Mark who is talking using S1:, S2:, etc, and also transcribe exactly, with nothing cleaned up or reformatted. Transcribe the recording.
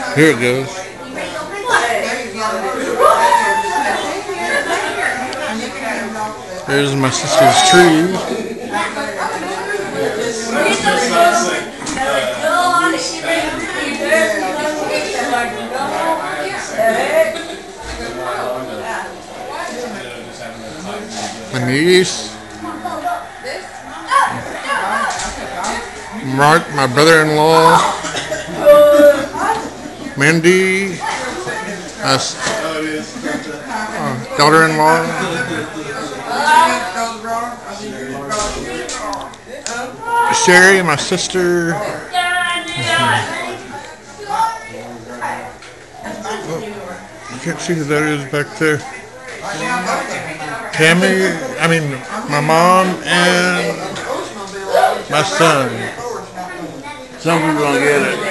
S1: Here it goes. There's my sister's tree. My niece. Mark, my brother-in-law. Mindy. My uh, daughter-in-law. Sherry, my sister. Oh, I can't see who that is back there. Tammy, I mean, my mom and my son. Some people don't get it.